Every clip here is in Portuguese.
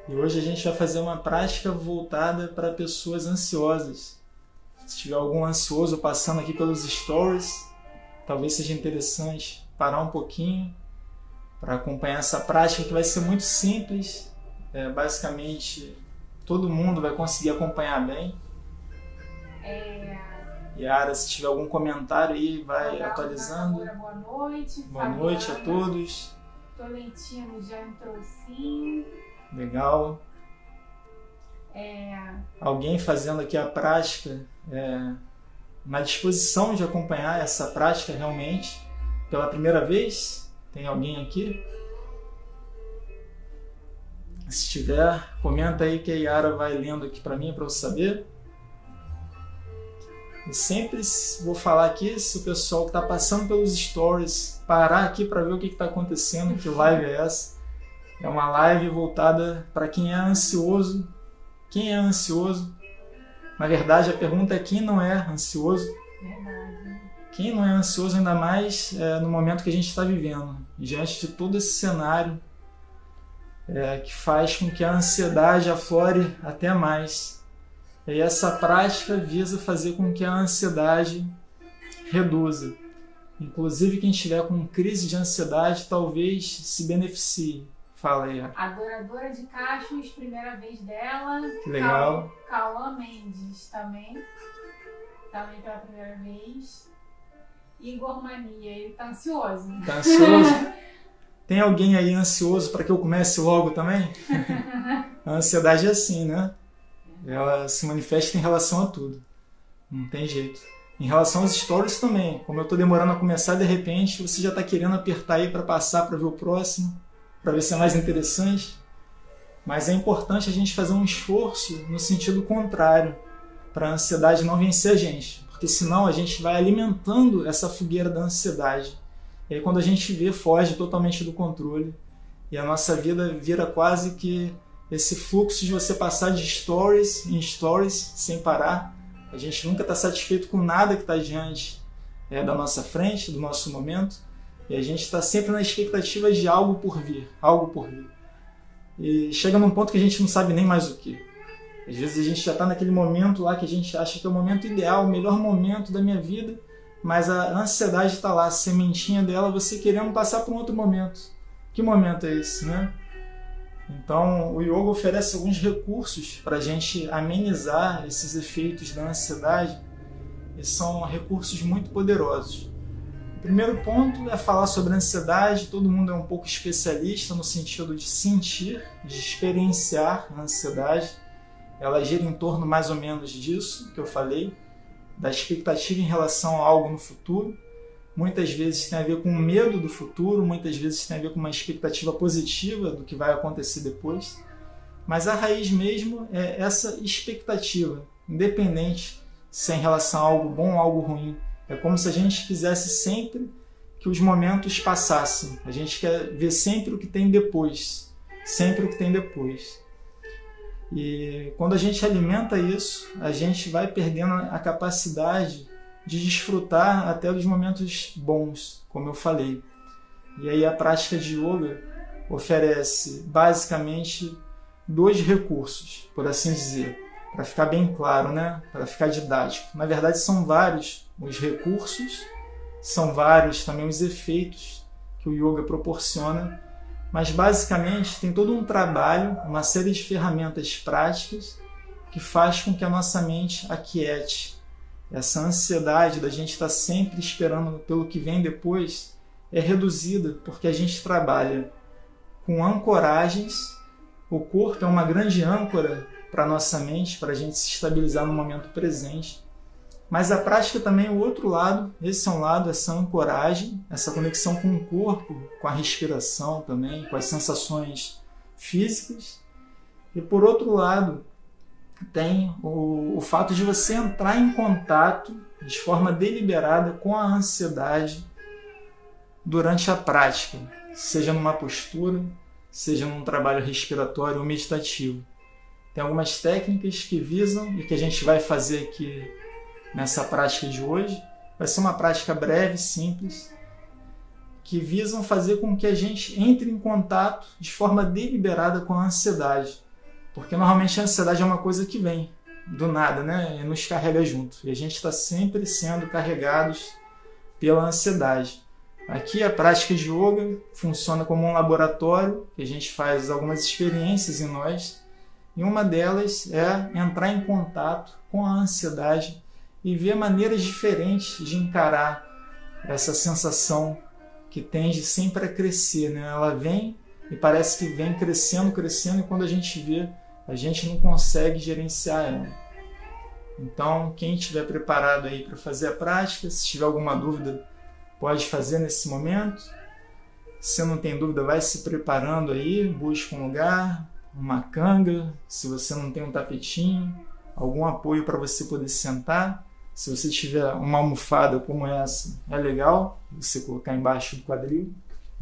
E hoje a gente vai fazer uma prática voltada para pessoas ansiosas. Se tiver algum ansioso passando aqui pelos stories, talvez seja interessante parar um pouquinho para acompanhar essa prática que vai ser muito simples. Basicamente, todo mundo vai conseguir acompanhar bem. Yara, se tiver algum comentário aí, vai atualizando. Boa noite. Boa noite a todos. Tolentino já entrou sim. Legal. Alguém fazendo aqui a prática, na disposição de acompanhar essa prática realmente pela primeira vez? Tem alguém aqui? Se tiver, comenta aí que a Yara vai lendo aqui para mim, para eu saber. Eu sempre vou falar aqui, se o pessoal que está passando pelos stories parar aqui para ver o que está acontecendo, que live é essa. É uma live voltada para quem é ansioso. Quem é ansioso? Na verdade, a pergunta é quem não é ansioso. Verdade. Quem não é ansioso, ainda mais no momento que a gente está vivendo, diante de todo esse cenário que faz com que a ansiedade aflore até mais. E essa prática visa fazer com que a ansiedade reduza. Inclusive, quem estiver com crise de ansiedade talvez se beneficie. Fala aí. Adoradora de cachos, primeira vez dela. Que legal. Cauã Mendes também pela primeira vez. Igor Mania, ele tá ansioso. Tá ansioso? Tem alguém aí ansioso para que eu comece logo também? A ansiedade é assim, né? Ela se manifesta em relação a tudo. Não tem jeito. Em relação aos stories também. Como eu estou demorando a começar, de repente você já está querendo apertar aí para passar para ver o próximo, para ver se é mais interessante. Mas é importante a gente fazer um esforço no sentido contrário, para a ansiedade não vencer a gente. Porque senão a gente vai alimentando essa fogueira da ansiedade. E aí quando a gente vê, foge totalmente do controle. E a nossa vida vira quase que esse fluxo de você passar de stories em stories sem parar. A gente nunca está satisfeito com nada que está diante da nossa frente, do nosso momento. E a gente está sempre na expectativa de algo por vir, algo por vir. E chega num ponto que a gente não sabe nem mais o que. Às vezes a gente já está naquele momento lá que a gente acha que é o momento ideal, o melhor momento da minha vida, mas a ansiedade está lá, a sementinha dela, você querendo passar para um outro momento. Que momento é esse, né? Então, o yoga oferece alguns recursos para a gente amenizar esses efeitos da ansiedade, e são recursos muito poderosos. O primeiro ponto é falar sobre a ansiedade. Todo mundo é um pouco especialista no sentido de sentir, de experienciar a ansiedade. Ela gira em torno mais ou menos disso que eu falei, da expectativa em relação a algo no futuro. Muitas vezes tem a ver com medo do futuro, muitas vezes tem a ver com uma expectativa positiva do que vai acontecer depois. Mas a raiz mesmo é essa expectativa, independente se é em relação a algo bom ou algo ruim. É como se a gente quisesse sempre que os momentos passassem. A gente quer ver sempre o que tem depois. Sempre o que tem depois. E quando a gente alimenta isso, a gente vai perdendo a capacidade de desfrutar até dos momentos bons, como eu falei. E aí a prática de yoga oferece basicamente 2 recursos, por assim dizer, para ficar bem claro, né? Para ficar didático. Na verdade são vários os recursos, são vários também os efeitos que o yoga proporciona, mas basicamente tem todo um trabalho, uma série de ferramentas práticas que faz com que a nossa mente aquiete. Essa ansiedade da gente estar sempre esperando pelo que vem depois é reduzida porque a gente trabalha com ancoragens. O corpo é uma grande âncora para a nossa mente, para a gente se estabilizar no momento presente. Mas a prática também é o outro lado, esse é um lado, essa ancoragem, essa conexão com o corpo, com a respiração também, com as sensações físicas. E por outro lado, tem o fato de você entrar em contato de forma deliberada com a ansiedade durante a prática, seja numa postura, seja num trabalho respiratório ou meditativo. Tem algumas técnicas que visam e que a gente vai fazer aqui nessa prática de hoje. Vai ser uma prática breve, simples, que visam fazer com que a gente entre em contato de forma deliberada com a ansiedade. Porque normalmente a ansiedade é uma coisa que vem do nada, né? E nos carrega junto. E a gente está sempre sendo carregados pela ansiedade. Aqui a prática de yoga funciona como um laboratório, que a gente faz algumas experiências em nós, e uma delas é entrar em contato com a ansiedade e ver maneiras diferentes de encarar essa sensação que tende sempre a crescer, né? Ela vem e parece que vem crescendo, crescendo, e quando a gente vê, a gente não consegue gerenciar ela. Então, quem estiver preparado aí para fazer a prática, se tiver alguma dúvida, pode fazer nesse momento. Se não tem dúvida, vai se preparando aí, busca um lugar, uma canga, se você não tem um tapetinho, algum apoio para você poder sentar. Se você tiver uma almofada como essa, é legal você colocar embaixo do quadril.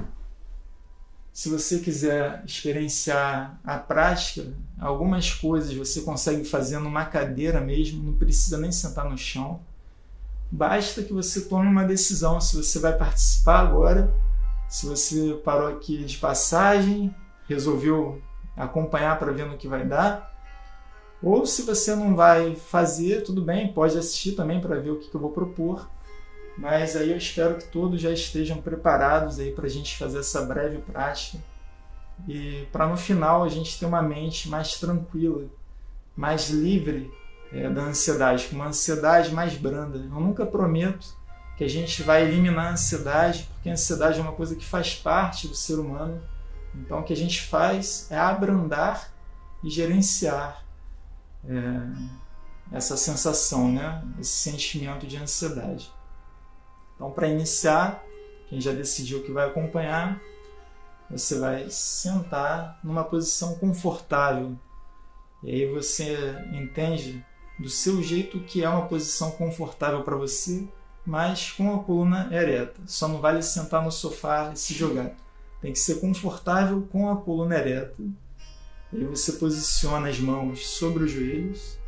Se você quiser experienciar a prática, algumas coisas você consegue fazer numa cadeira mesmo, não precisa nem sentar no chão. Basta que você tome uma decisão se você vai participar agora, se você parou aqui de passagem, resolveu acompanhar para ver no que vai dar, ou se você não vai fazer, tudo bem, pode assistir também para ver o que eu vou propor. Mas aí eu espero que todos já estejam preparados aí para a gente fazer essa breve prática e para no final a gente ter uma mente mais tranquila, mais livre da ansiedade, com uma ansiedade mais branda. Eu nunca prometo que a gente vai eliminar a ansiedade, porque a ansiedade é uma coisa que faz parte do ser humano. Então o que a gente faz é abrandar e gerenciar essa sensação, né? Esse sentimento de ansiedade. Então, para iniciar, quem já decidiu que vai acompanhar, você vai sentar numa posição confortável. E aí você entende do seu jeito o que é uma posição confortável para você, mas com a coluna ereta. Só não vale sentar no sofá e se jogar. Tem que ser confortável com a coluna ereta. E aí você posiciona as mãos sobre os joelhos.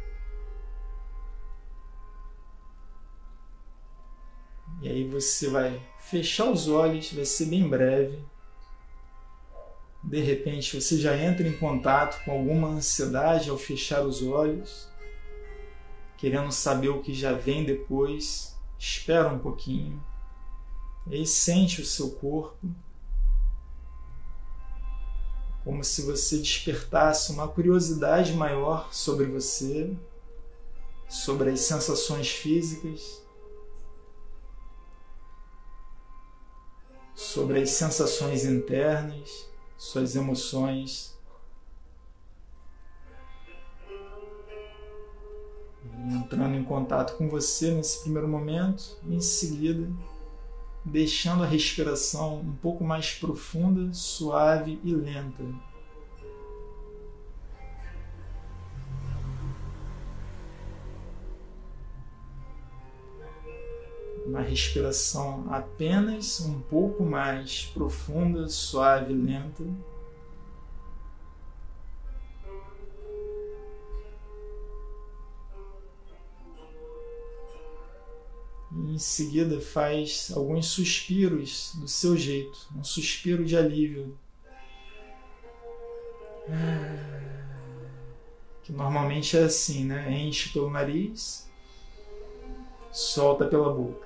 E aí você vai fechar os olhos, vai ser bem breve. De repente você já entra em contato com alguma ansiedade ao fechar os olhos, querendo saber o que já vem depois. Espera um pouquinho. E aí sente o seu corpo, como se você despertasse uma curiosidade maior sobre você, sobre as sensações físicas, sobre as sensações internas, suas emoções. E entrando em contato com você nesse primeiro momento, e em seguida, deixando a respiração um pouco mais profunda, suave e lenta. Uma respiração apenas um pouco mais profunda, suave e lenta. E em seguida faz alguns suspiros do seu jeito, um suspiro de alívio, que normalmente é assim, né? Enche pelo nariz, solta pela boca.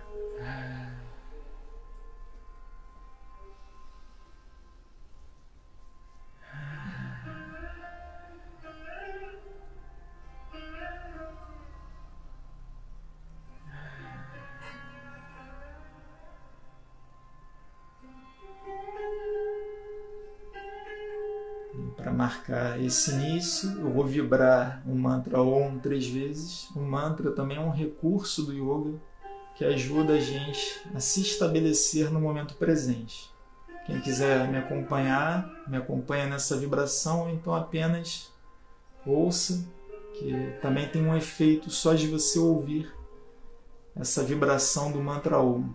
Para marcar esse início, eu vou vibrar o mantra Om 3 vezes. O mantra também é um recurso do yoga que ajuda a gente a se estabelecer no momento presente. Quem quiser me acompanha nessa vibração, então apenas ouça, que também tem um efeito só de você ouvir essa vibração do mantra Om.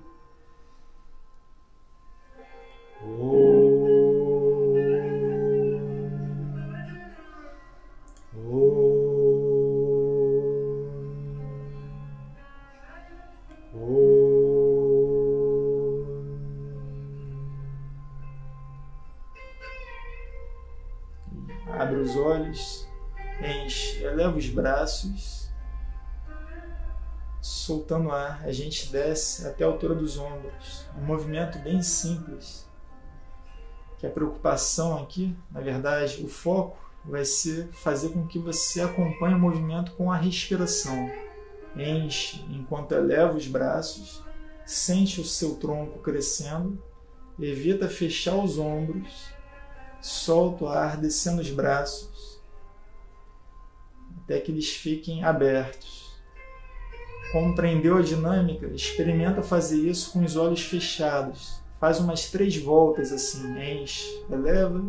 Abre os olhos, Enche, eleva os braços, soltando o ar, a gente desce até a altura dos ombros. Um movimento bem simples, que a preocupação aqui, na verdade, o foco vai ser fazer com que você acompanhe o movimento com a respiração. Enche enquanto eleva os braços, sente o seu tronco crescendo, evita fechar os ombros, solta o ar descendo os braços, até que eles fiquem abertos. Compreendeu a dinâmica? Experimenta fazer isso com os olhos fechados. Faz umas 3 voltas assim, enche, eleva,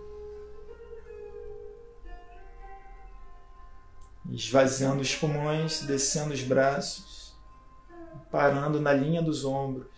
esvaziando os pulmões, descendo os braços, parando na linha dos ombros.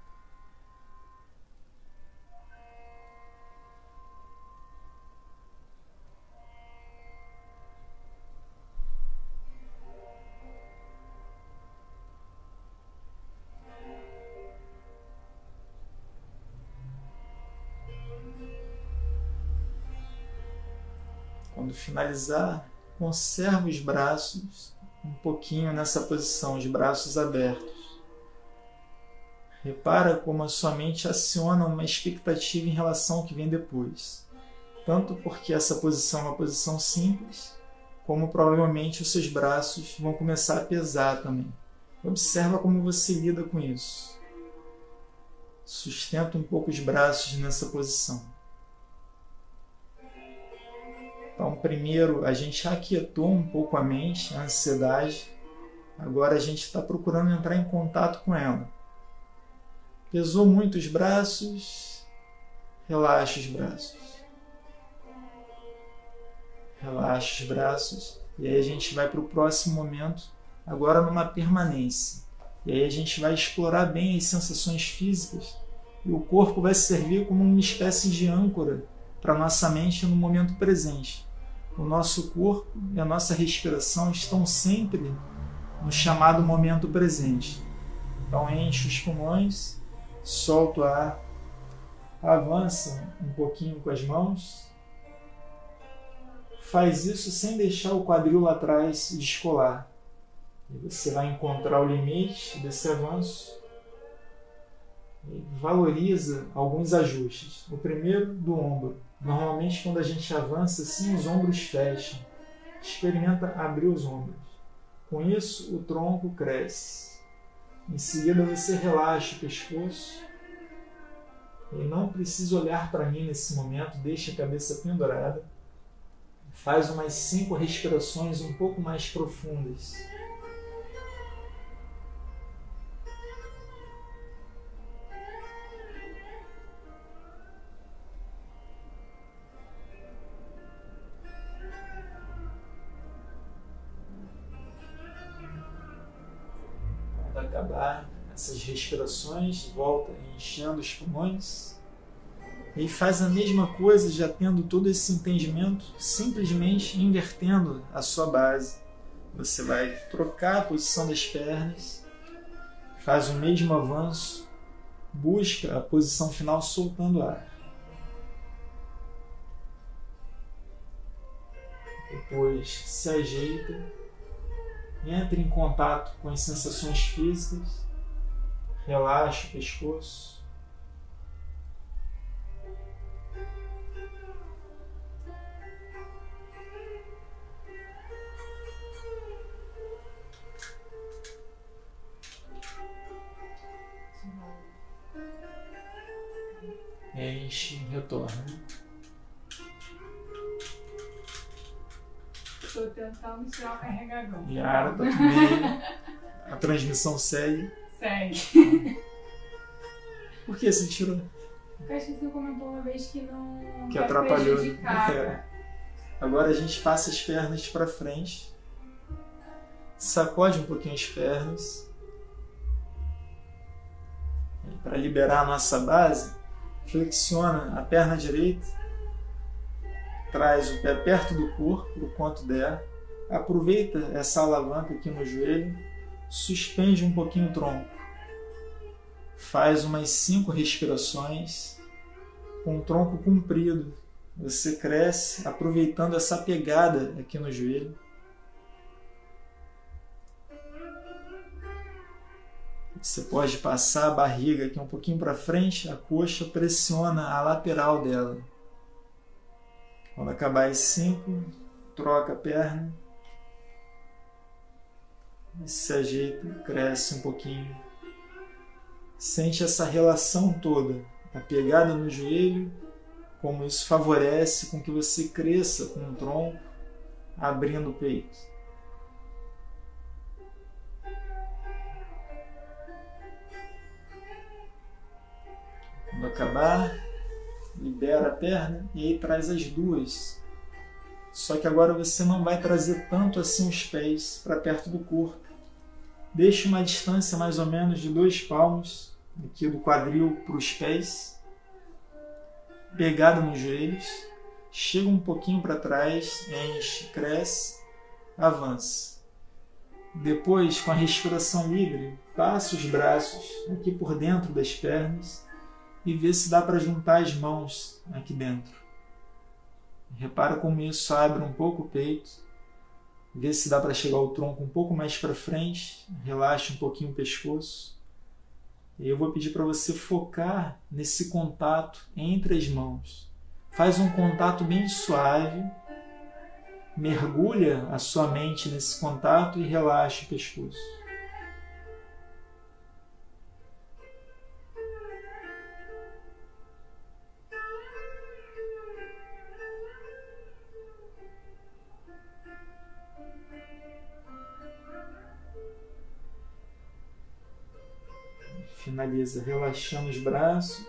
Quando finalizar, conserva os braços um pouquinho nessa posição, os braços abertos. Repara como a sua mente aciona uma expectativa em relação ao que vem depois. Tanto porque essa posição é uma posição simples, como provavelmente os seus braços vão começar a pesar também. Observa como você lida com isso. Sustenta um pouco os braços nessa posição. Então, primeiro, a gente aquietou um pouco a mente, a ansiedade. Agora a gente está procurando entrar em contato com ela. Pesou muito os braços, relaxa os braços. Relaxa os braços. E aí a gente vai para o próximo momento, agora numa permanência. E aí a gente vai explorar bem as sensações físicas. E o corpo vai servir como uma espécie de âncora para a nossa mente no momento presente. O nosso corpo e a nossa respiração estão sempre no chamado momento presente. Então enche os pulmões, solta o ar, avança um pouquinho com as mãos. Faz isso sem deixar o quadril lá atrás descolar. E você vai encontrar o limite desse avanço e valoriza alguns ajustes. O primeiro, do ombro. Normalmente, quando a gente avança assim, os ombros fecham. Experimenta abrir os ombros. Com isso, o tronco cresce. Em seguida, você relaxa o pescoço. E não precisa olhar para mim nesse momento. Deixa a cabeça pendurada. Faz umas 5 respirações um pouco mais profundas. Acabar essas respirações, volta enchendo os pulmões e faz a mesma coisa, já tendo todo esse entendimento, simplesmente invertendo a sua base. Você vai trocar a posição das pernas, faz o mesmo avanço, busca a posição final soltando o ar. Depois se ajeita. Entre em contato com as sensações físicas, relaxa o pescoço. Enche, retorna. Estou tentando tirar o carregador. Yara tá no meio. A transmissão segue. Segue. Por que você tirou? Porque acho que você comentou uma vez que não Que atrapalhou. prejudicava. Agora a gente passa as pernas para frente. Sacode um pouquinho as pernas. Para liberar a nossa base, flexiona a perna direita. Traz o pé perto do corpo, o quanto der. Aproveita essa alavanca aqui no joelho. Suspende um pouquinho o tronco. Faz umas 5 respirações com o tronco comprido, você cresce aproveitando essa pegada aqui no joelho. Você pode passar a barriga aqui um pouquinho para frente, a coxa pressiona a lateral dela. Quando acabar as 5, troca a perna. E se ajeita, cresce um pouquinho. Sente essa relação toda, a pegada no joelho, como isso favorece com que você cresça com o tronco, abrindo o peito. Quando acabar, libera a perna e aí traz as duas. Só que agora você não vai trazer tanto assim os pés para perto do corpo. Deixe uma distância mais ou menos de 2 palmos, aqui do quadril para os pés. Pegada nos joelhos. Chega um pouquinho para trás, enche, cresce, avança. Depois, com a respiração livre, passa os braços aqui por dentro das pernas e vê se dá para juntar as mãos aqui dentro. Repara como isso abre um pouco o peito. Vê se dá para chegar o tronco um pouco mais para frente. Relaxa um pouquinho o pescoço. E eu vou pedir para você focar nesse contato entre as mãos. Faz um contato bem suave. Mergulha a sua mente nesse contato e relaxa o pescoço. Finaliza relaxando os braços,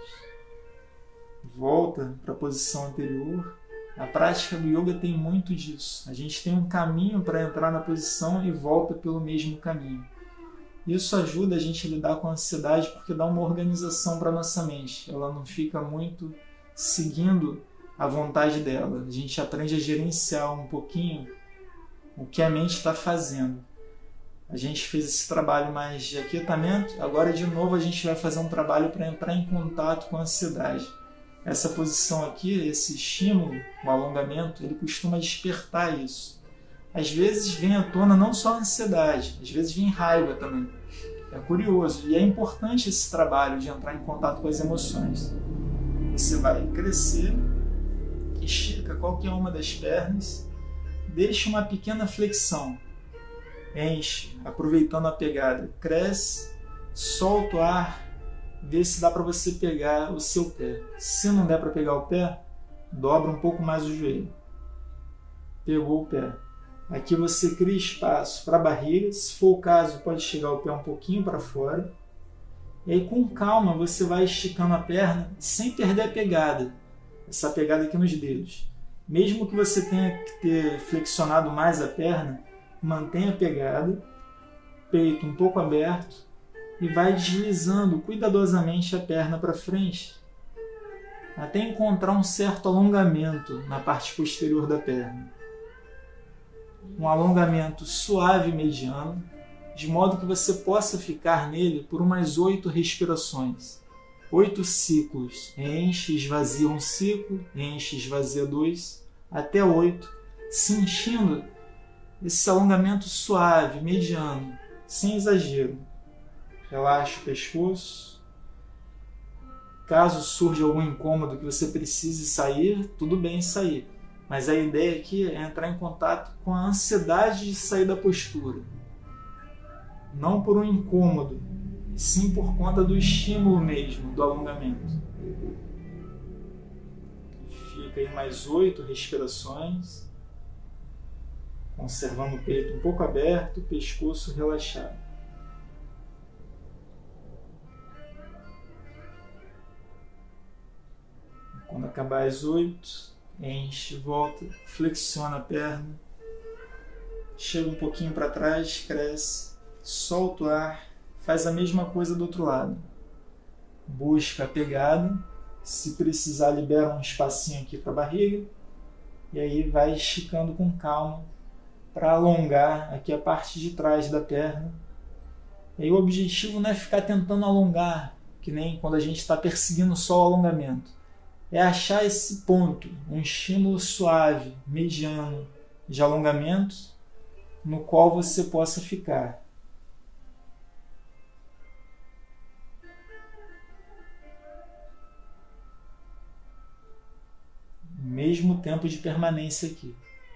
volta para a posição anterior. A prática do yoga tem muito disso. A gente tem um caminho para entrar na posição e volta pelo mesmo caminho. Isso ajuda a gente a lidar com a ansiedade porque dá uma organização para a nossa mente. Ela não fica muito seguindo a vontade dela. A gente aprende a gerenciar um pouquinho o que a mente está fazendo. A gente fez esse trabalho mais de aquietamento, agora de novo a gente vai fazer um trabalho para entrar em contato com a ansiedade. Essa posição aqui, esse estímulo, o alongamento, ele costuma despertar isso. Às vezes vem à tona não só a ansiedade, às vezes vem raiva também. É curioso e é importante esse trabalho de entrar em contato com as emoções. Você vai crescer, estica qualquer uma das pernas, deixa uma pequena flexão. Enche, aproveitando a pegada, cresce, solta o ar, vê se dá para você pegar o seu pé. Se não der para pegar o pé, dobra um pouco mais o joelho. Pegou o pé. Aqui você cria espaço para a barriga, se for o caso pode chegar o pé um pouquinho para fora. E aí com calma você vai esticando a perna sem perder a pegada, essa pegada aqui nos dedos. Mesmo que você tenha que ter flexionado mais a perna, mantenha a pegada, peito um pouco aberto e vai deslizando cuidadosamente a perna para frente até encontrar um certo alongamento na parte posterior da perna. Um alongamento suave e mediano, de modo que você possa ficar nele por umas 8 respirações. 8 ciclos. Enche, esvazia um ciclo, enche, esvazia 2, até 8, sentindo esse alongamento suave, mediano, sem exagero. Relaxa o pescoço. Caso surja algum incômodo que você precise sair, tudo bem sair. Mas a ideia aqui é entrar em contato com a ansiedade de sair da postura. Não por um incômodo, sim por conta do estímulo mesmo, do alongamento. Fica aí mais 8 respirações. Conservando o peito um pouco aberto, o pescoço relaxado. Quando acabar as 8, enche, volta, flexiona a perna, chega um pouquinho para trás, cresce, solta o ar, faz a mesma coisa do outro lado. Busca a pegada, se precisar libera um espacinho aqui para a barriga e aí vai esticando com calma para alongar aqui a parte de trás da perna. E aí o objetivo não é ficar tentando alongar, que nem quando a gente está perseguindo só o alongamento. é achar esse ponto, um estímulo suave, mediano, de alongamento, no qual você possa ficar. Mesmo tempo de permanência aqui.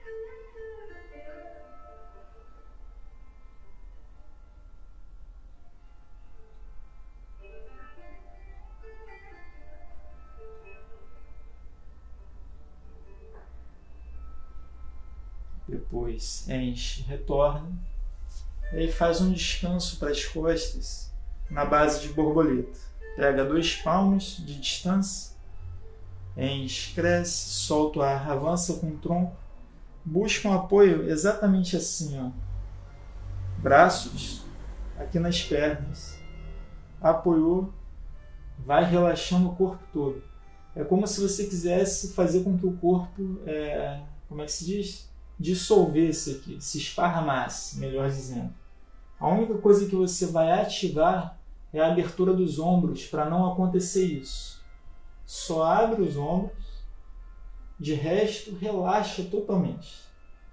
Depois enche, retorna. E aí faz um descanso para as costas na base de borboleta. Pega 2 palmos de distância. Enche, cresce, solta o ar, avança com o tronco. Busca um apoio exatamente assim, ó. Braços aqui nas pernas. Apoiou, vai relaxando o corpo todo. É como se você quisesse fazer com que o corpo, como é que se diz? Dissolvesse aqui, se esparramasse, melhor dizendo. A única coisa que você vai ativar é a abertura dos ombros para não acontecer isso. Só abre os ombros, de resto relaxa totalmente.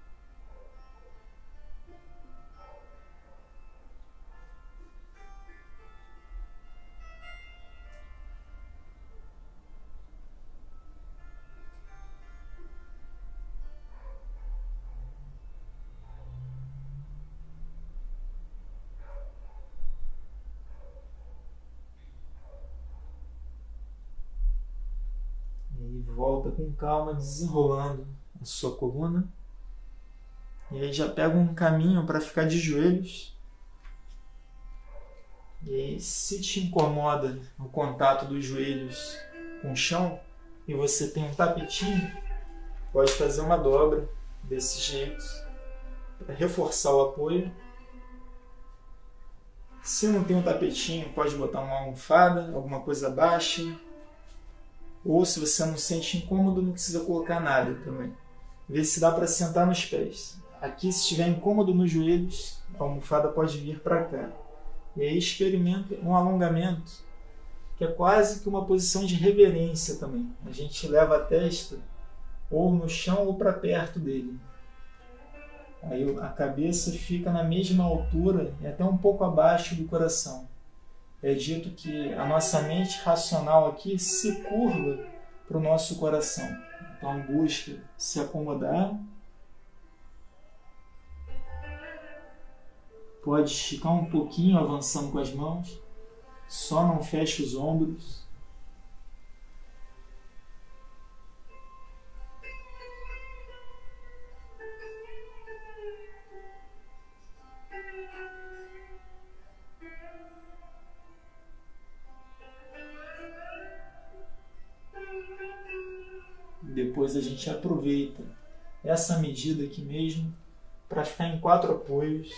E volta com calma, desenrolando a sua coluna. E aí já pega um caminho para ficar de joelhos. E aí, se te incomoda o contato dos joelhos com o chão e você tem um tapetinho, pode fazer uma dobra desse jeito para reforçar o apoio. Se não tem um tapetinho, pode botar uma almofada, alguma coisa baixa. Ou se você não sente incômodo, não precisa colocar nada também. Vê se dá para sentar nos pés. Aqui, se estiver incômodo nos joelhos, a almofada pode vir para cá. E aí experimenta um alongamento, que é quase que uma posição de reverência também. A gente leva a testa ou no chão ou para perto dele. Aí a cabeça fica na mesma altura e até um pouco abaixo do coração. É dito que a nossa mente racional aqui se curva para o nosso coração. Então busca se acomodar. Pode esticar um pouquinho avançando com as mãos. Só não feche os ombros. Depois a gente aproveita essa medida aqui mesmo para ficar em 4 apoios.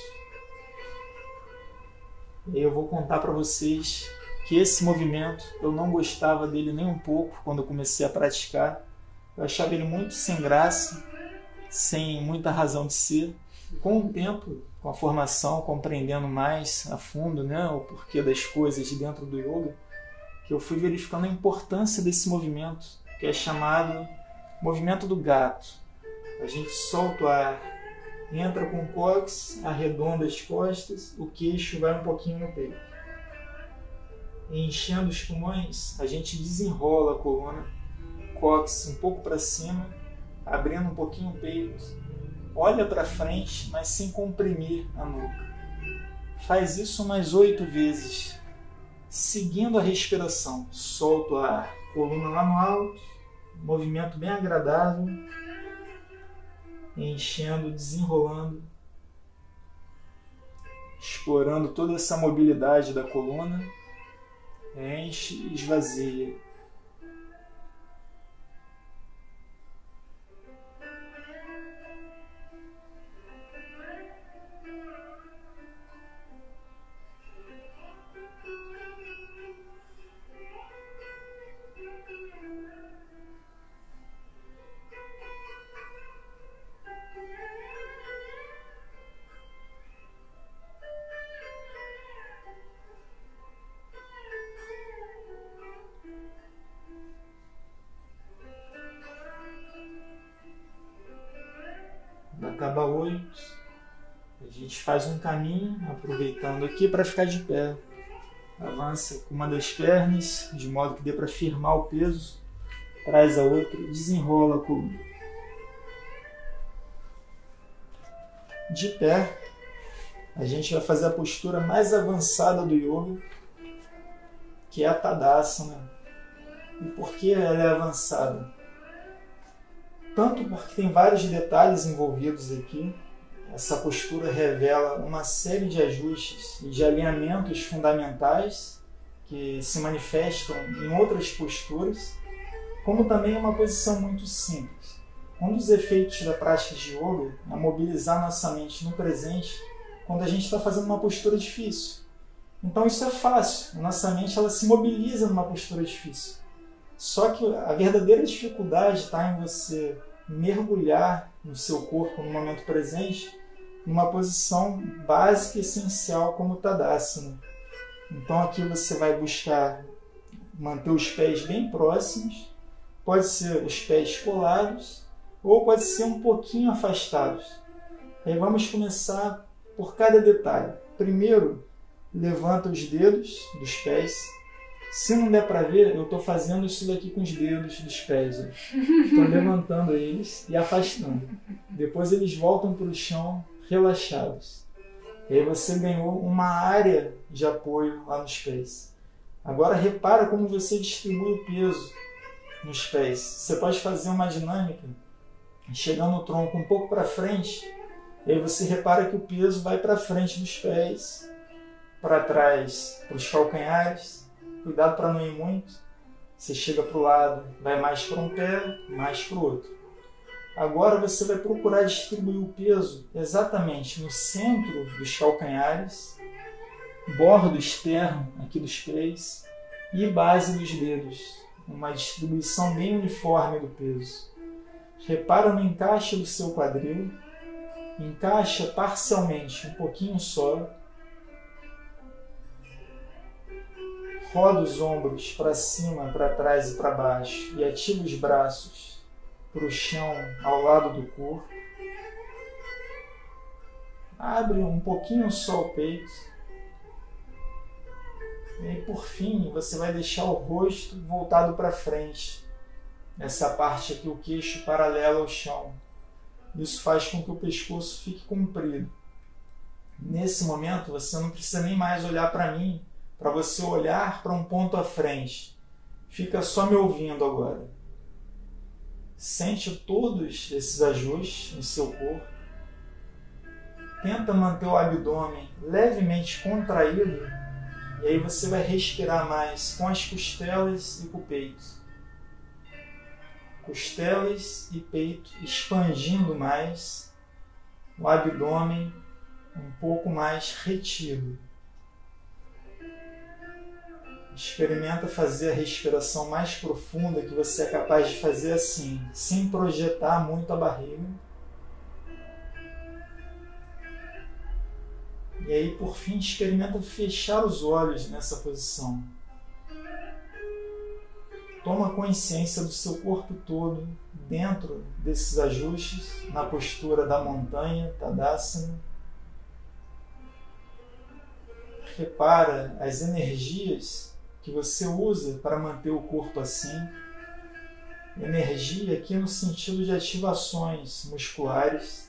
E eu vou contar para vocês que esse movimento eu não gostava dele nem um pouco quando eu comecei a praticar. Eu achava ele muito sem graça, sem muita razão de ser. Com o tempo, com a formação, compreendendo mais a fundo, né, o porquê das coisas dentro do yoga, que eu fui verificando a importância desse movimento, que é chamado movimento do gato. A gente solta o ar, entra com o cóccix, arredonda as costas, o queixo vai um pouquinho no peito. E enchendo os pulmões, a gente desenrola a coluna, cóccix um pouco para cima, abrindo um pouquinho o peito, olha para frente, mas sem comprimir a nuca. Faz isso umas 8 vezes, seguindo a respiração. Solta o ar, coluna lá no alto, movimento bem agradável, enchendo, desenrolando, explorando toda essa mobilidade da coluna. Enche e esvazia. acaba 8. A gente faz um caminho, aproveitando aqui para ficar de pé. Avança com uma das pernas, de modo que dê para firmar o peso. Traz a outra, desenrola a coluna. De pé, a gente vai fazer a postura mais avançada do yoga, que é a Tadasana. E por que ela é avançada? Tanto porque tem vários detalhes envolvidos aqui. Essa postura revela uma série de ajustes e de alinhamentos fundamentais que se manifestam em outras posturas, como também é uma posição muito simples. Um dos efeitos da prática de yoga é mobilizar nossa mente no presente quando a gente está fazendo uma postura difícil. Então isso é fácil, a nossa mente ela se mobiliza numa postura difícil. Só que a verdadeira dificuldade está em você mergulhar no seu corpo no momento presente numa posição básica e essencial como o Tadasana. Então aqui você vai buscar manter os pés bem próximos, pode ser os pés colados ou pode ser um pouquinho afastados. Aí vamos começar por cada detalhe. Primeiro, levanta os dedos dos pés. Se não der para ver, eu estou fazendo isso daqui com os dedos dos pés. Estou levantando eles e afastando. Depois eles voltam para o chão relaxados. E aí você ganhou uma área de apoio lá nos pés. Agora repara como você distribui o peso nos pés. Você pode fazer uma dinâmica chegando o tronco um pouco para frente. E aí você repara que o peso vai para frente dos pés, para trás, para os calcanhares. Cuidado para não ir muito. Você chega para o lado, vai mais para um pé, mais para o outro. Agora você vai procurar distribuir o peso exatamente no centro dos calcanhares, bordo externo aqui dos pés e base dos dedos. Uma distribuição bem uniforme do peso. Repara no encaixe do seu quadril. Encaixa parcialmente, um pouquinho só. Roda os ombros para cima, para trás e para baixo e ativa os braços para o chão ao lado do corpo. Abre um pouquinho só o peito. E aí, por fim, você vai deixar o rosto voltado para frente. Essa parte aqui, o queixo paralelo ao chão. Isso faz com que o pescoço fique comprido. Nesse momento, você não precisa nem mais olhar para mim, para você olhar para um ponto à frente. Fica só me ouvindo agora. Sente todos esses ajustes no seu corpo. Tenta manter o abdômen levemente contraído. E aí você vai respirar mais com as costelas e com o peito. Costelas e peito expandindo mais. O abdômen um pouco mais retido. Experimenta fazer a respiração mais profunda que você é capaz de fazer assim, sem projetar muito a barriga. E aí, por fim, experimenta fechar os olhos nessa posição. Toma consciência do seu corpo todo dentro desses ajustes, na postura da montanha, Tadasana. Repara as energias que você usa para manter o corpo assim. Energia aqui no sentido de ativações musculares.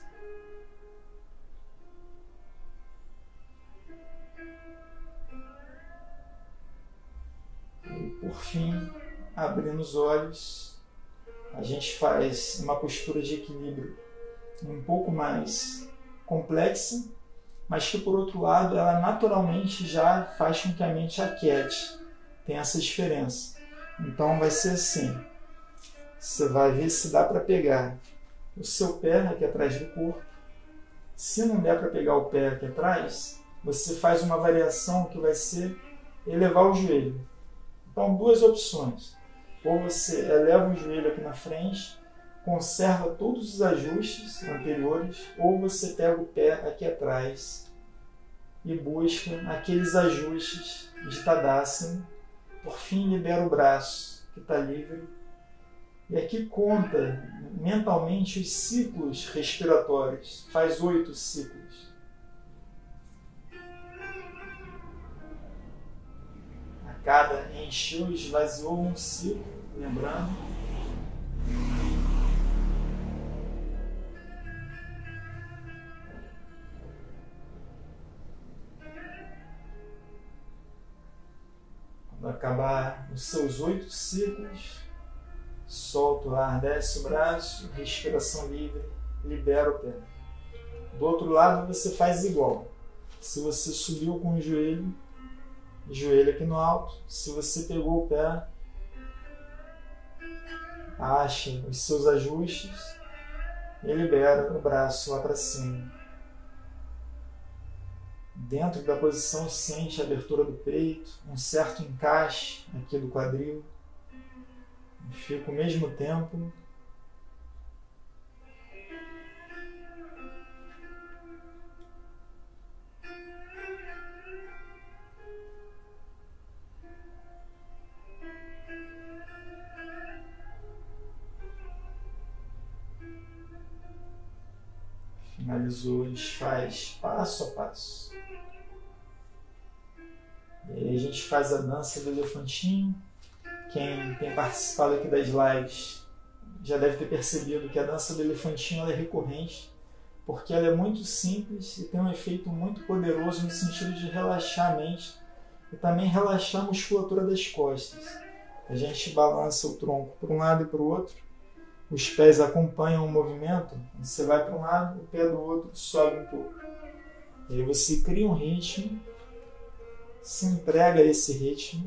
E por fim, abrindo os olhos, a gente faz uma postura de equilíbrio um pouco mais complexa, mas que por outro lado ela naturalmente já faz com que a mente aquiete. Tem essa diferença. Então vai ser assim. Você vai ver se dá para pegar o seu pé aqui atrás do corpo. Se não der para pegar o pé aqui atrás, você faz uma variação que vai ser elevar o joelho. Então, duas opções. Ou você eleva o joelho aqui na frente, conserva todos os ajustes anteriores, ou você pega o pé aqui atrás e busca aqueles ajustes de Tadasana. Por fim, libera o braço que está livre. E aqui conta mentalmente os ciclos respiratórios. Faz 8 ciclos. A cada encheu e esvaziou um ciclo, lembrando. Quando acabar os seus 8 ciclos, solta o ar, desce o braço, respiração livre, libera o pé. Do outro lado você faz igual. Se você subiu com o joelho aqui no alto. Se você pegou o pé, ache os seus ajustes e libera o braço lá para cima. Dentro da posição, sente a abertura do peito, um certo encaixe aqui do quadril. Fica ao mesmo tempo. Finalizou, desfaz passo a passo. E aí a gente faz a dança do elefantinho. Quem tem participado aqui das lives já deve ter percebido que a dança do elefantinho ela é recorrente, porque ela é muito simples e tem um efeito muito poderoso no sentido de relaxar a mente e também relaxar a musculatura das costas. A gente balança o tronco para um lado e para o outro, os pés acompanham o movimento, você vai para um lado, o pé do outro sobe um pouco. E aí você cria um ritmo, se entrega a esse ritmo,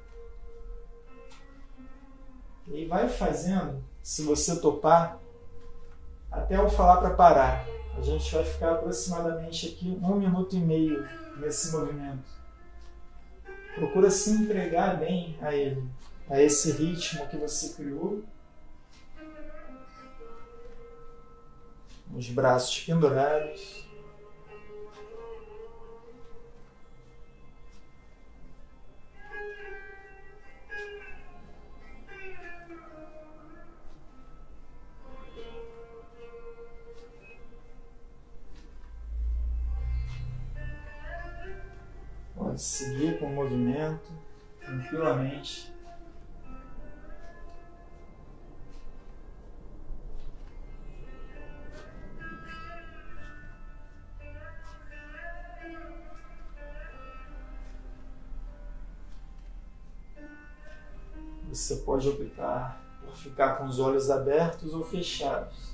e vai fazendo, se você topar, até eu falar para parar. A gente vai ficar aproximadamente aqui 1 minuto e meio nesse movimento. Procura se entregar bem a ele, a esse ritmo que você criou. Os braços pendurados. Pode seguir com o movimento tranquilamente. Você pode optar por ficar com os olhos abertos ou fechados.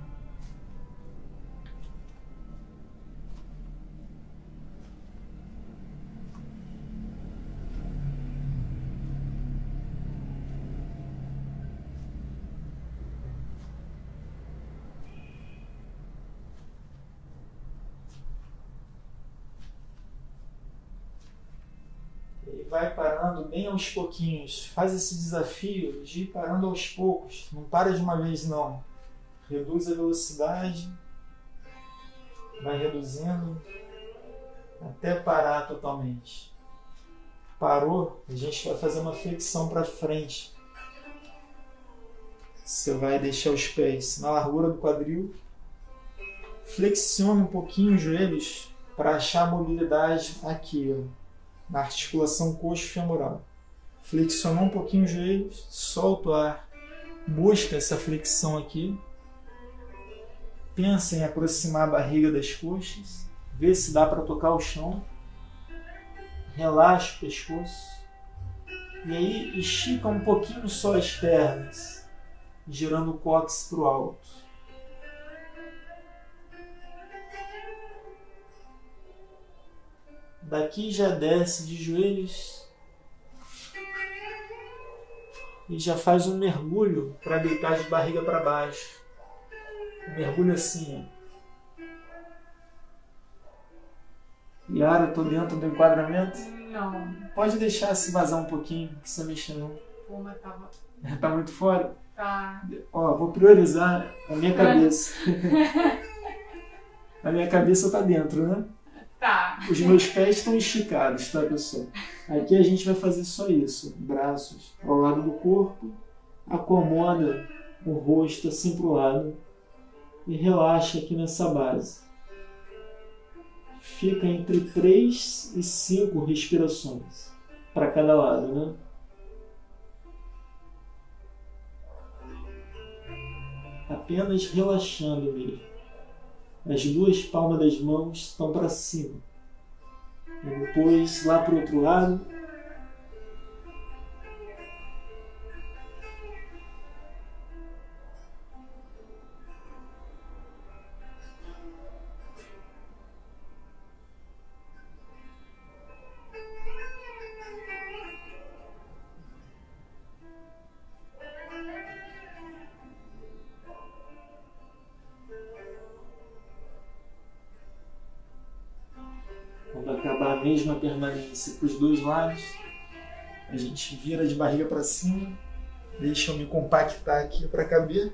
Vai parando bem aos pouquinhos. Faz esse desafio de ir parando aos poucos. Não para de uma vez, não. Reduz a velocidade. Vai reduzindo até parar totalmente. Parou, a gente vai fazer uma flexão para frente. Você vai deixar os pés na largura do quadril. Flexiona um pouquinho os joelhos para achar a mobilidade aqui, ó, na articulação coxo-femoral. Flexionou um pouquinho os joelhos, solta o ar, busca essa flexão aqui. Pensa em aproximar a barriga das coxas, vê se dá para tocar o chão. Relaxa o pescoço. E aí estica um pouquinho só as pernas, girando o cóccix para o alto. Daqui já desce de joelhos e já faz um mergulho para deitar de barriga para baixo. Um mergulho assim, ó. Yara, tô dentro do enquadramento? Não. Pode deixar se vazar um pouquinho, não precisa mexer não. Pô, mas tava... Tá muito fora? Tá. Ó, vou priorizar a minha cabeça. A minha cabeça tá dentro, né? Tá. Os meus pés estão esticados, tá, pessoal? Aqui a gente vai fazer só isso. Braços ao lado do corpo. Acomoda o rosto assim para o lado e relaxa aqui nessa base. Fica entre 3 e 5 respirações para cada lado, né? Apenas relaxando mesmo. As duas palmas das mãos estão para cima. E depois lá para o outro lado. Quando acabar a mesma permanência para os dois lados, a gente vira de barriga para cima, deixa eu me compactar aqui para caber,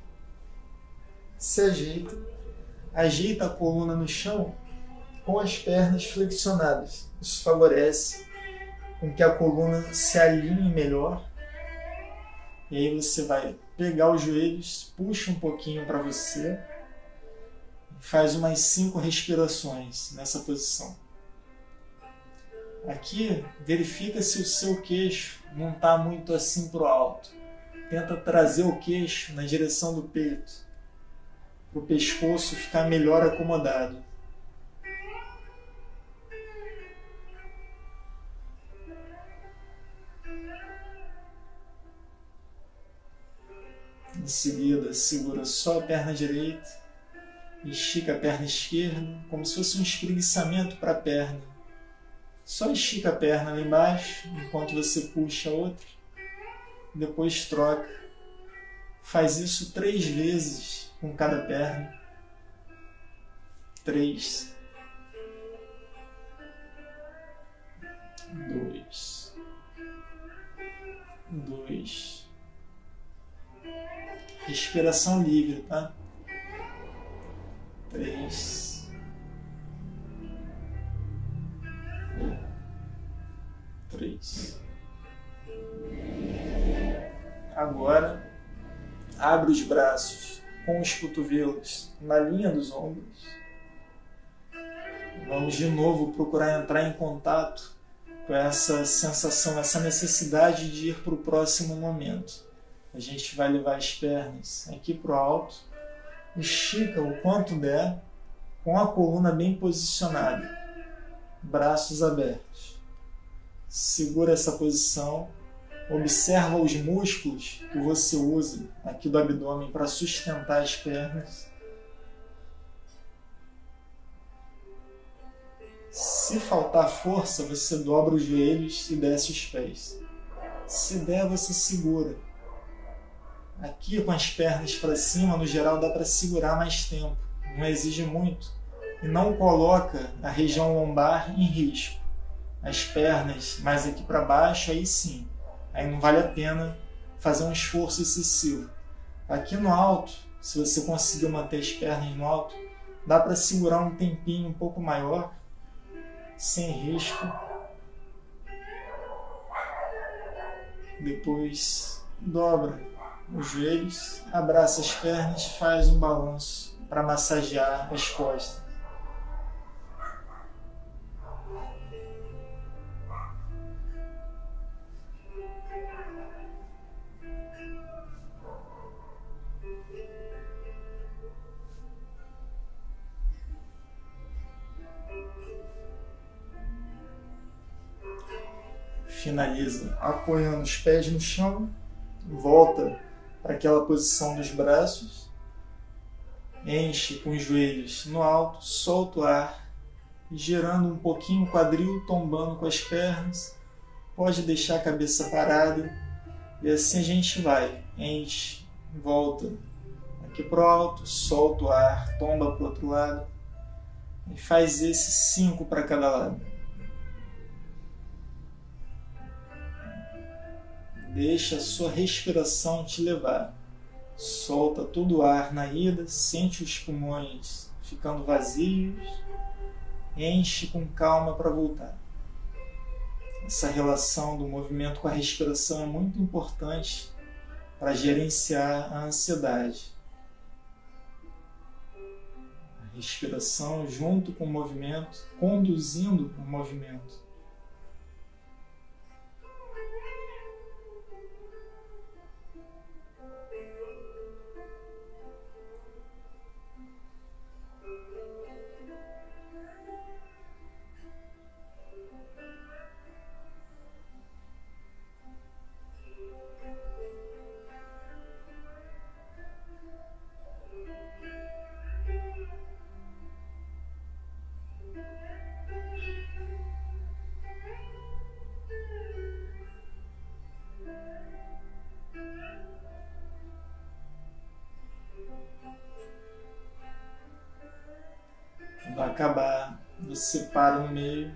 se ajeita, ajeita a coluna no chão com as pernas flexionadas. Isso favorece com que a coluna se alinhe melhor. E aí você vai pegar os joelhos, puxa um pouquinho para você, faz umas 5 respirações nessa posição. Aqui, verifica se o seu queixo não está muito assim para o alto. Tenta trazer o queixo na direção do peito, para o pescoço ficar melhor acomodado. Em seguida, segura só a perna direita, estica a perna esquerda, como se fosse um espreguiçamento para a perna. Só estica a perna lá embaixo, enquanto você puxa a outra. Depois troca. Faz isso 3 vezes com cada perna. 3. 2. 2. Respiração livre, tá? 3. 3. Agora, abre os braços com os cotovelos na linha dos ombros. Vamos de novo procurar entrar em contato com essa sensação, essa necessidade de ir para o próximo momento. A gente vai levar as pernas aqui para o alto, estica o quanto der, com a coluna bem posicionada, braços abertos. Segura essa posição, observa os músculos que você usa aqui do abdômen para sustentar as pernas. Se faltar força, você dobra os joelhos e desce os pés. Se der, você segura. Aqui com as pernas para cima, no geral, dá para segurar mais tempo, não exige muito e não coloca a região lombar em risco. As pernas mais aqui para baixo, aí sim, aí não vale a pena fazer um esforço excessivo. Aqui no alto, se você conseguir manter as pernas no alto, dá para segurar um tempinho um pouco maior, sem risco. Depois dobra os joelhos, abraça as pernas, faz um balanço para massagear as costas. Finaliza apoiando os pés no chão, volta para aquela posição dos braços, enche com os joelhos no alto, solta o ar, girando um pouquinho o quadril, tombando com as pernas, pode deixar a cabeça parada e assim a gente vai, enche, volta aqui para o alto, solta o ar, tomba para o outro lado e faz esses 5 para cada lado. Deixa a sua respiração te levar. Solta todo o ar na ida, sente os pulmões ficando vazios, enche com calma para voltar. Essa relação do movimento com a respiração é muito importante para gerenciar a ansiedade. A respiração junto com o movimento, conduzindo o movimento. Quando acabar, você para no meio,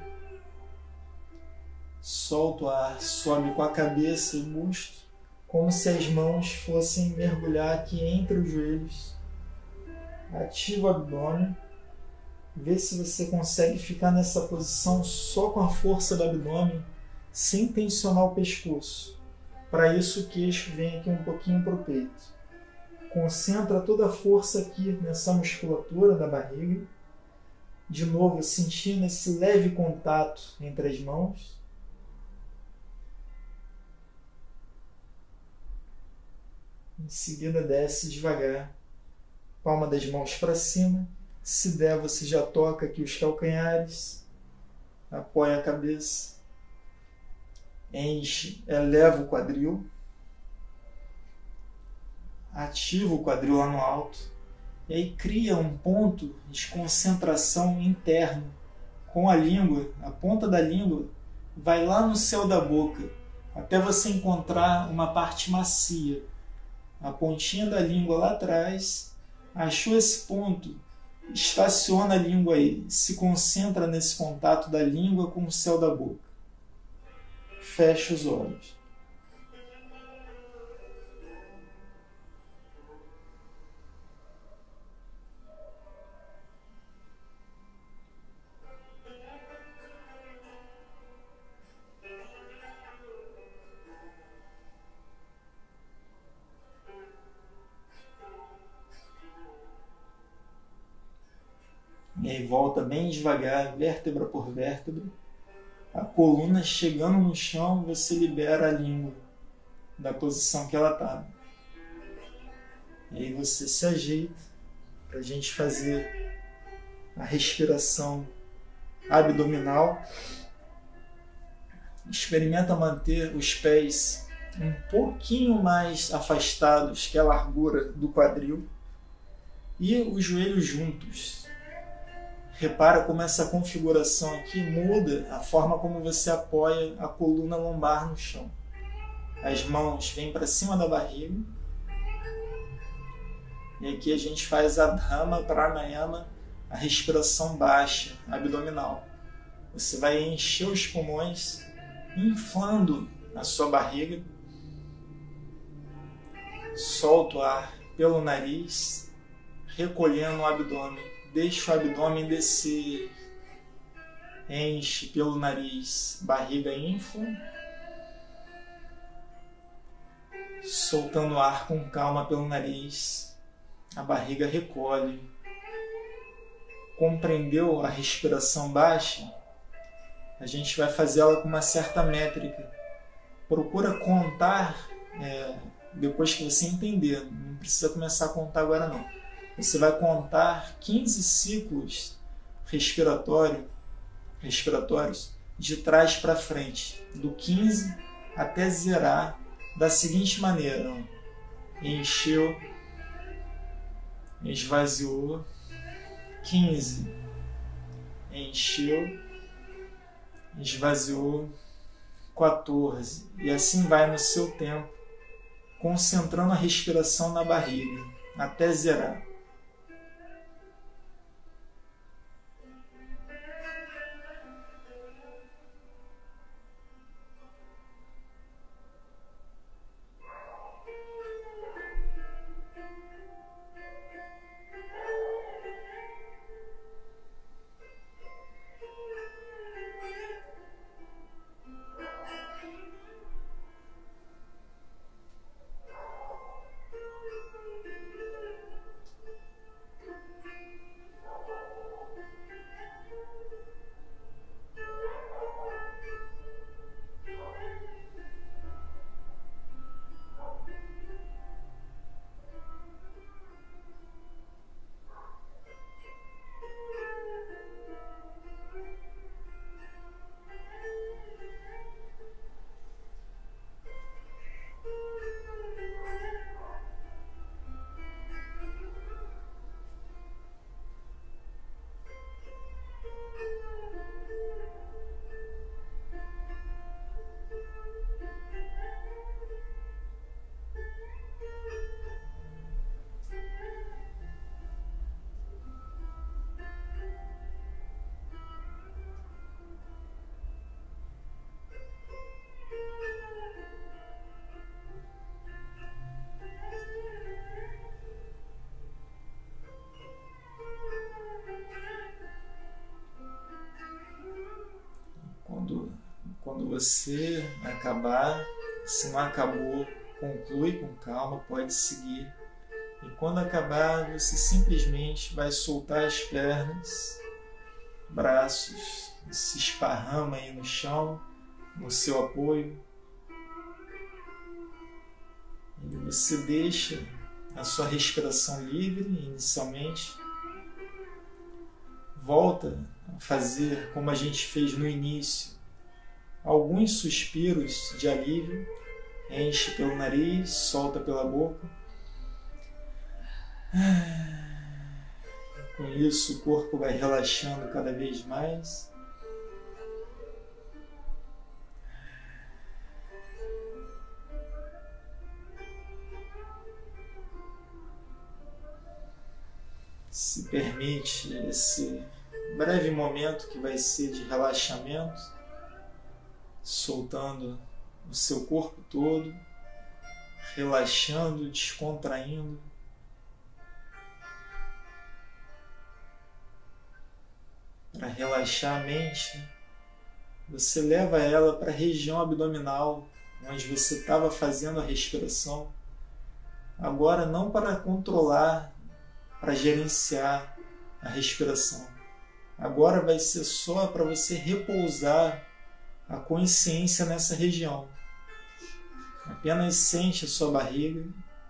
solta o ar, sobe com a cabeça e o busto, como se as mãos fossem mergulhar aqui entre os joelhos. Ativa o abdômen, vê se você consegue ficar nessa posição só com a força do abdômen, sem tensionar o pescoço. Para isso o queixo vem aqui um pouquinho para o peito. Concentra toda a força aqui nessa musculatura da barriga. De novo, sentindo esse leve contato entre as mãos. Em seguida, desce devagar. Palma das mãos para cima. Se der, você já toca aqui os calcanhares. Apoia a cabeça. Enche, eleva o quadril. Ativa o quadril lá no alto. E aí cria um ponto de concentração interno com a língua. A ponta da língua vai lá no céu da boca até você encontrar uma parte macia. A pontinha da língua lá atrás. Achou esse ponto? Estaciona a língua aí. Se concentra nesse contato da língua com o céu da boca. Fecha os olhos. E aí volta bem devagar, vértebra por vértebra. A coluna chegando no chão, você libera a língua da posição que ela está. E aí você se ajeita para a gente fazer a respiração abdominal. Experimenta manter os pés um pouquinho mais afastados que a largura do quadril e os joelhos juntos. Repara como essa configuração aqui muda a forma como você apoia a coluna lombar no chão. As mãos vêm para cima da barriga. E aqui a gente faz a Dhamma Pranayama, a respiração baixa, abdominal. Você vai encher os pulmões, inflando a sua barriga. Solta o ar pelo nariz, recolhendo o abdômen. Deixa o abdômen descer. Enche pelo nariz, barriga infla. Soltando o ar com calma pelo nariz, a barriga recolhe. Compreendeu a respiração baixa? A gente vai fazer ela com uma certa métrica. Procura contar depois que você entender. Não precisa começar a contar agora não. Você vai contar 15 ciclos respiratórios de trás para frente, do 15 até zerar da seguinte maneira: encheu, esvaziou, 15, encheu, esvaziou, 14, e assim vai no seu tempo, concentrando a respiração na barriga até zerar. você acabar, se não acabou, conclui com calma, pode seguir. E quando acabar, você simplesmente vai soltar as pernas, braços, se esparrama aí no chão, no seu apoio. E você deixa a sua respiração livre inicialmente. Volta a fazer como a gente fez no início. Alguns suspiros de alívio. Enche pelo nariz, solta pela boca. Com isso o corpo vai relaxando cada vez mais. Se permite esse breve momento que vai ser de relaxamento, soltando o seu corpo todo, relaxando, descontraindo. Para relaxar a mente, você leva ela para a região abdominal, onde você estava fazendo a respiração. Agora não para controlar, para gerenciar a respiração. Agora vai ser só para você repousar a consciência nessa região. Apenas sente a sua barriga.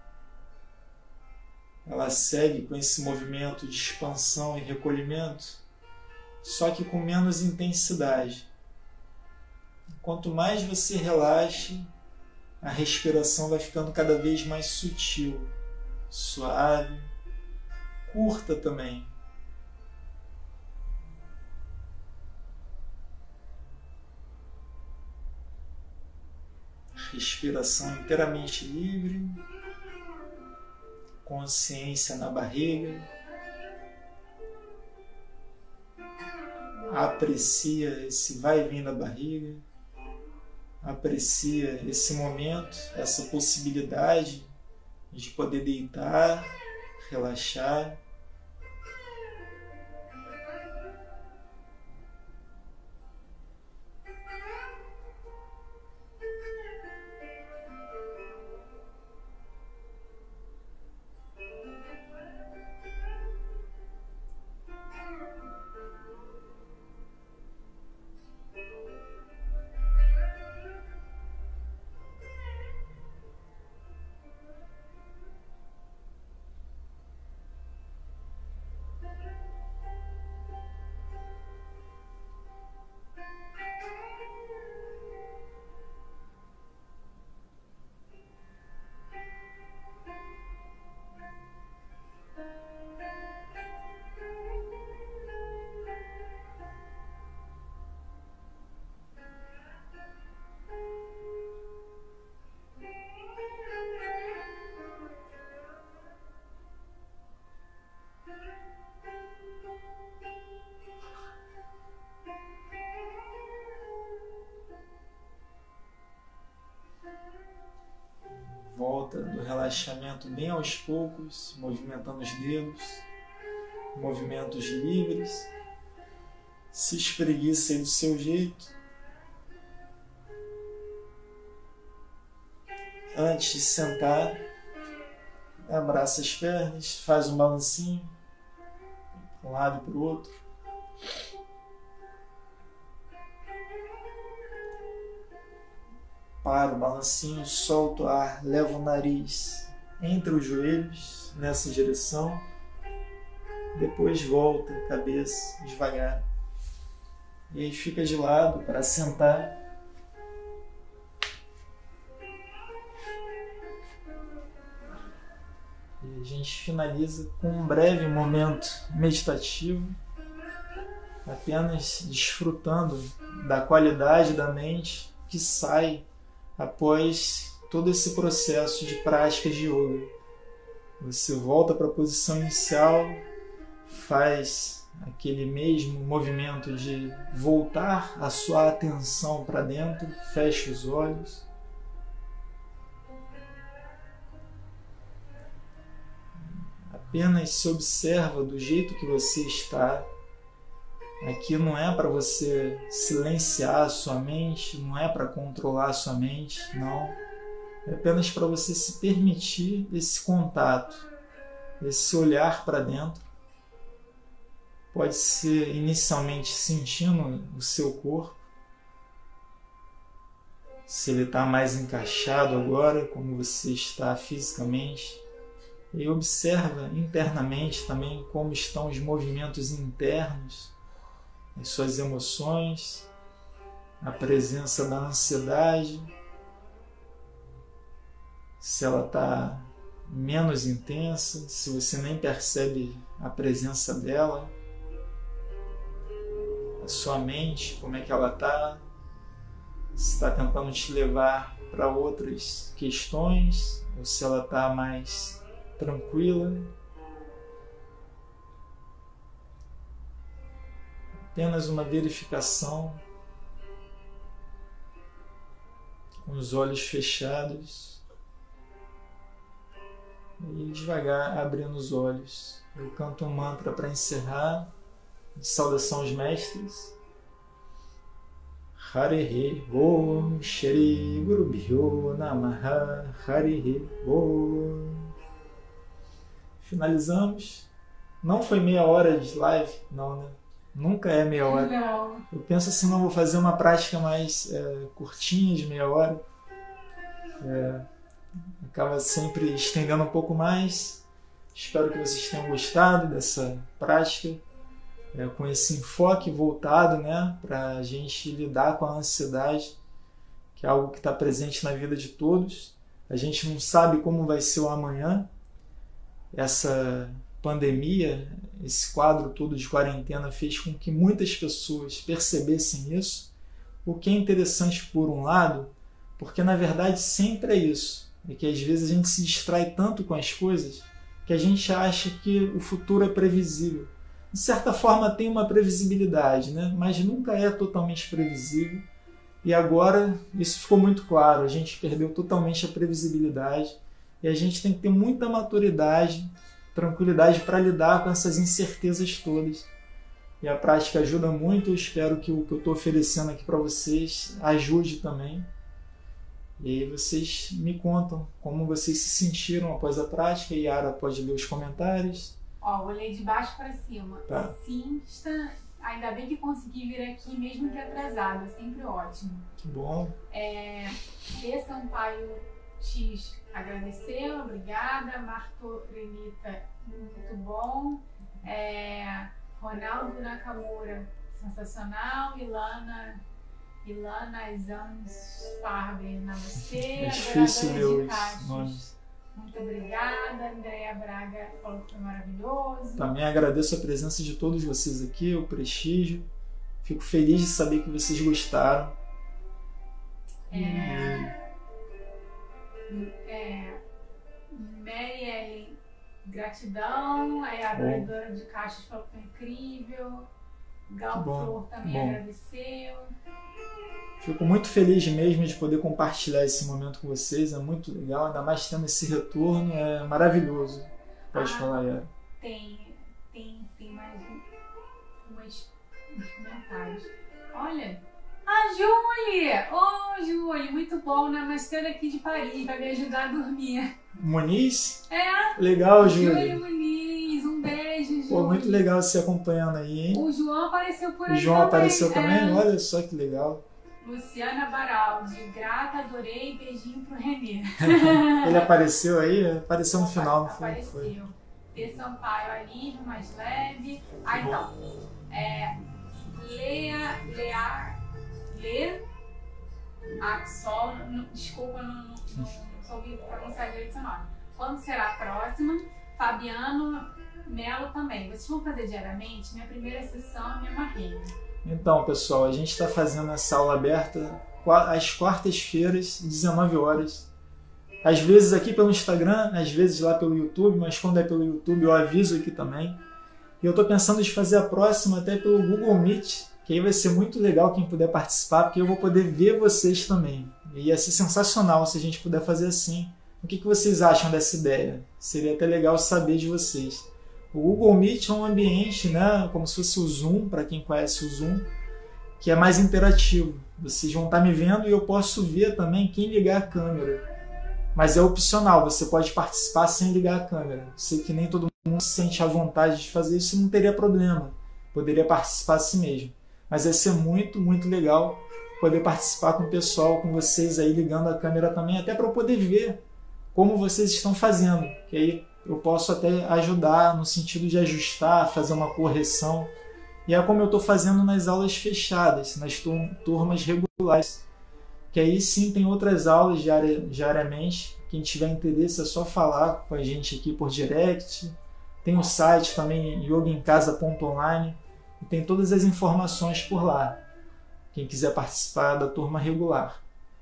Ela segue com esse movimento de expansão e recolhimento, só que com menos intensidade. Quanto mais você relaxa, a respiração vai ficando cada vez mais sutil, suave, curta também. Respiração inteiramente livre, consciência na barriga. Aprecia esse vai e vem da barriga. Aprecia esse momento, essa possibilidade de poder deitar, relaxar. Volta do relaxamento bem aos poucos, movimentando os dedos, movimentos livres. Se espreguiça aí do seu jeito. Antes de sentar, abraça as pernas, faz um balancinho para um lado e para o outro. Para o balancinho, solta o ar, leva o nariz entre os joelhos nessa direção. Depois volta a cabeça devagar. E aí fica de lado para sentar. E a gente finaliza com um breve momento meditativo, apenas desfrutando da qualidade da mente que sai após todo esse processo de prática de yoga. Você volta para a posição inicial, faz aquele mesmo movimento de voltar a sua atenção para dentro, fecha os olhos. Apenas se observa do jeito que você está, Aqui não é para você silenciar a sua mente, não é para controlar a sua mente, não. É apenas para você se permitir esse contato, esse olhar para dentro. Pode ser inicialmente sentindo o seu corpo, se ele está mais encaixado agora, como você está fisicamente. E observa internamente também como estão os movimentos internos, as suas emoções, a presença da ansiedade, se ela está menos intensa, se você nem percebe a presença dela, a sua mente, como é que ela está, se está tentando te levar para outras questões, ou se ela está mais tranquila. Apenas uma verificação, com os olhos fechados e devagar abrindo os olhos. Eu canto um mantra para encerrar, de saudação aos mestres. Harihi Om Shri Guru Bhyo Namaha Harihi Om. Finalizamos. Não foi meia hora de live, não, né? Nunca é meia hora. Não. Eu penso assim, não, vou fazer uma prática mais curtinha, de meia hora. Acaba sempre estendendo um pouco mais. Espero que vocês tenham gostado dessa prática, com esse enfoque voltado, né, para a gente lidar com a ansiedade, que é algo que está presente na vida de todos. A gente não sabe como vai ser o amanhã. Essa pandemia, esse quadro todo de quarentena fez com que muitas pessoas percebessem isso, o que é interessante por um lado, porque na verdade sempre é isso, é que às vezes a gente se distrai tanto com as coisas que a gente acha que o futuro é previsível. De certa forma tem uma previsibilidade, né? Mas nunca é totalmente previsível, e agora isso ficou muito claro, a gente perdeu totalmente a previsibilidade e a gente tem que ter muita maturidade, tranquilidade para lidar com essas incertezas todas. E a prática ajuda muito, eu espero que o que eu estou oferecendo aqui para vocês ajude também. E aí vocês me contam como vocês se sentiram após a prática. E Yara pode ler os comentários. Ó, vou ler de baixo para cima. Tá. Sinsta, ainda bem que consegui vir aqui mesmo que atrasada, sempre ótimo. Que bom. B. Sampaio X agradeceu, obrigada. Martorenita, muito bom. Ronaldo Nakamura, sensacional. Ilana Zansfarber, namastê. É difícil ler Adoradora de os cachos, nomes. muito obrigada. Andréa Braga falou que foi maravilhoso. Também agradeço a presença de todos vocês aqui, o prestígio. Fico feliz de saber que vocês gostaram. Mary Ellen, gratidão. Aí a adoradora de caixas falou que foi incrível. Gal Flor também agradeceu. Fico muito feliz mesmo de poder compartilhar esse momento com vocês, é muito legal, ainda mais tendo esse retorno, é maravilhoso. Pode falar, Yara. Tem mais uns comentários. Olha, a Júlia! Ô, Júlia, muito bom, namastê daqui de Paris, vai me ajudar a dormir. Muniz? É. Legal, Júlia. Júlia Muniz, um beijo, Júlia. Pô, muito legal você acompanhando aí, hein? O João apareceu por aí. O João apareceu também? Olha só que legal. Luciana Baraldi, grata, adorei, beijinho pro Renê. Ele apareceu aí? Apareceu no final, não foi? Apareceu. T. Sampaio, alívio, mais leve. Ah, então. Axol, desculpa, não soube pronunciar direito seu nome. Quando será a próxima? Fabiano Melo também. Vocês vão fazer diariamente? Minha primeira sessão, me amarrei. Então, pessoal, a gente está fazendo essa aula aberta às quartas-feiras, 19 horas. Às vezes aqui pelo Instagram, às vezes lá pelo YouTube, mas quando é pelo YouTube eu aviso aqui também. E eu estou pensando em fazer a próxima até pelo Google Meet, que aí vai ser muito legal quem puder participar, porque eu vou poder ver vocês também. E ia ser sensacional se a gente puder fazer assim. O que vocês acham dessa ideia? Seria até legal saber de vocês. O Google Meet é um ambiente, né, como se fosse o Zoom, para quem conhece o Zoom, que é mais interativo. Vocês vão estar me vendo e eu posso ver também quem ligar a câmera. Mas é opcional, você pode participar sem ligar a câmera. Sei que nem todo mundo se sente à vontade de fazer isso, não teria problema. Poderia participar assim mesmo. Mas vai ser muito, muito legal poder participar com o pessoal, com vocês aí ligando a câmera também, até para eu poder ver como vocês estão fazendo. Que aí eu posso até ajudar no sentido de ajustar, fazer uma correção. E é como eu estou fazendo nas aulas fechadas, nas turmas regulares. Que aí sim tem outras aulas diariamente. Quem tiver interesse é só falar com a gente aqui por direct. Tem o site também, yogaemcasa.online. E tem todas as informações por lá. Quem quiser participar da turma regular.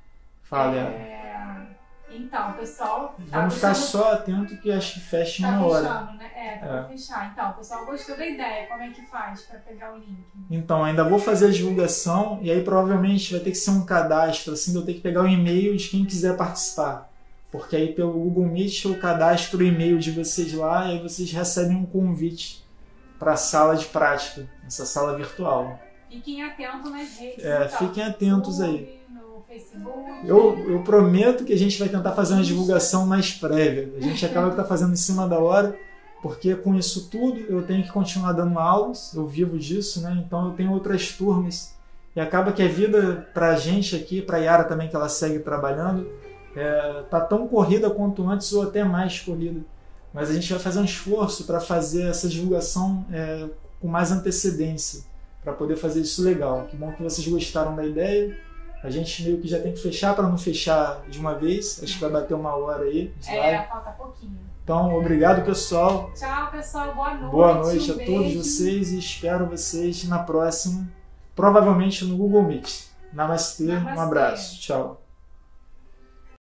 Fala, Então, pessoal... Vamos ficar só atento que acho que fecha em uma hora. Fechando, né? Tá pra fechar. Então, o pessoal gostou da ideia. Como é que faz para pegar o link? Então, ainda vou fazer a divulgação e aí provavelmente vai ter que ser um cadastro, assim, eu ter que pegar o e-mail de quem quiser participar. Porque aí pelo Google Meet eu cadastro o e-mail de vocês lá e aí vocês recebem um convite para a sala de prática, essa sala virtual. Fiquem atentos nas redes. Então. Fiquem atentos aí. Facebook. Eu prometo que a gente vai tentar fazer uma divulgação mais prévia. A gente acaba que tá fazendo em cima da hora, porque com isso tudo eu tenho que continuar dando aulas, eu vivo disso, né? Então eu tenho outras turmas. E acaba que a vida pra gente aqui, pra Yara também, que ela segue trabalhando, tá tão corrida quanto antes ou até mais corrida. Mas a gente vai fazer um esforço para fazer essa divulgação com mais antecedência, para poder fazer isso legal. Que bom que vocês gostaram da ideia. A gente meio que já tem que fechar para não fechar de uma vez. Acho que vai bater uma hora aí. Falta pouquinho. Então, obrigado, pessoal. Tchau, pessoal. Boa noite. Boa noite a todos vocês e espero vocês na próxima, provavelmente no Google Meet. Namastê. Um abraço. Tchau.